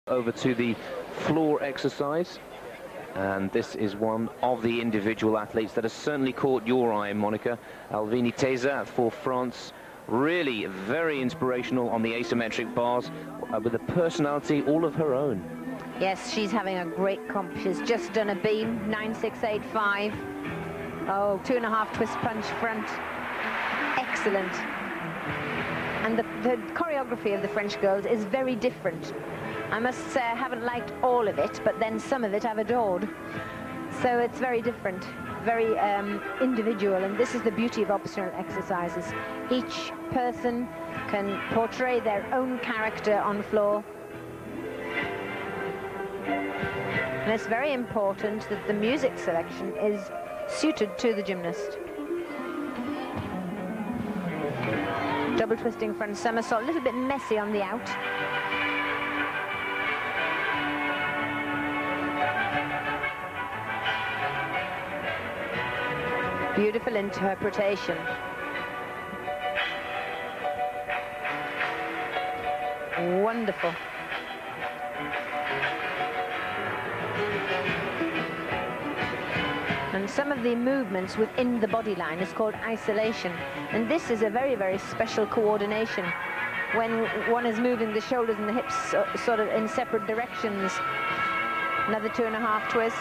Over to the floor exercise, and this is one of the individual athletes that has certainly caught your eye, Monica. Elvini Teyza for France, really very inspirational on the asymmetric bars, with a personality all of her own. Yes, she's having a great comp. She's just done a beam, 9.685. Oh, 2.5 twist punch front. Excellent. And the choreography of the French girls is very different. I must say I haven't liked all of it, but then some of it I've adored. So it's very different, very individual, and this is the beauty of optional exercises. Each person can portray their own character on floor. And it's very important that the music selection is suited to the gymnast. Double twisting front somersault, a little bit messy on the out. Beautiful interpretation. Wonderful. And some of the movements within the body line is called isolation. And this is a very, very special coordination when one is moving the shoulders and the hips sort of in separate directions. Another 2.5 twist.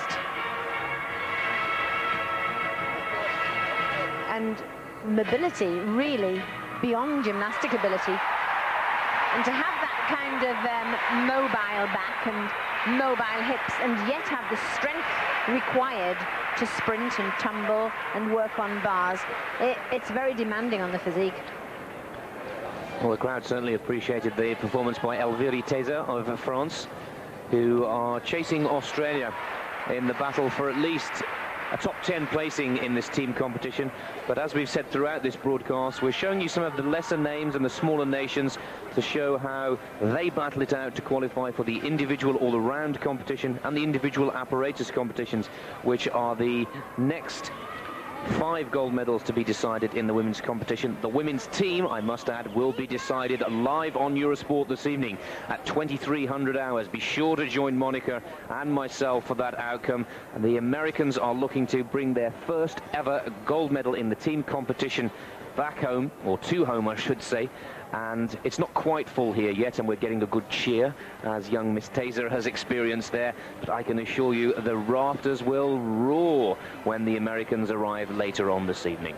And mobility really beyond gymnastic ability. And to have that kind of mobile back and mobile hips and yet have the strength required to sprint and tumble and work on bars, it's very demanding on the physique. Well, the crowd certainly appreciated the performance by Elvini Teyza of France, who are chasing Australia in the battle for at least a top 10 placing in this team competition. But as we've said throughout this broadcast, we're showing you some of the lesser names and the smaller nations to show how they battle it out to qualify for the individual all-around competition and the individual apparatus competitions, which are the next 5 gold medals to be decided in the women's competition. The women's team, I must add, will be decided live on Eurosport this evening at 2300 hours. Be sure to join Monica and myself for that outcome. And the Americans are looking to bring their first ever gold medal in the team competition back home, or to home I should say. And it's not quite full here yet, and we're getting a good cheer, as young Miss Teyza has experienced there. But I can assure you the rafters will roar when the Americans arrive later on this evening.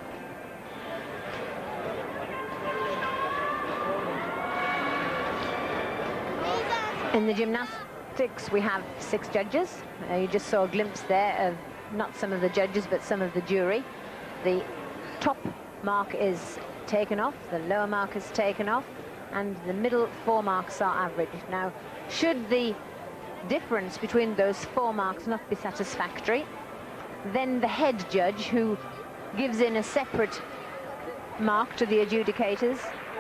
In the gymnastics, we have 6 judges. You just saw a glimpse there of not some of the judges, but some of the jury. The top mark is taken off, the lower mark is taken off, and the middle 4 marks are average. Now, should the difference between those 4 marks not be satisfactory, then the head judge, who gives in a separate mark to the adjudicators,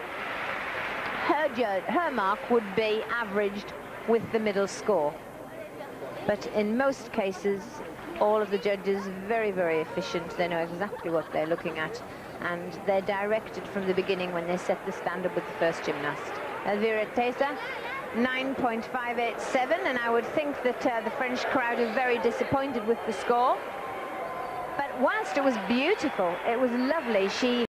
her mark would be averaged with the middle score. But in most cases, all of the judges are very, very efficient. They know exactly what they're looking at, and they're directed from the beginning when they set the standard with the first gymnast. Elvini Teyza, 9.587, and I would think that the French crowd is very disappointed with the score. But whilst it was beautiful, it was lovely. She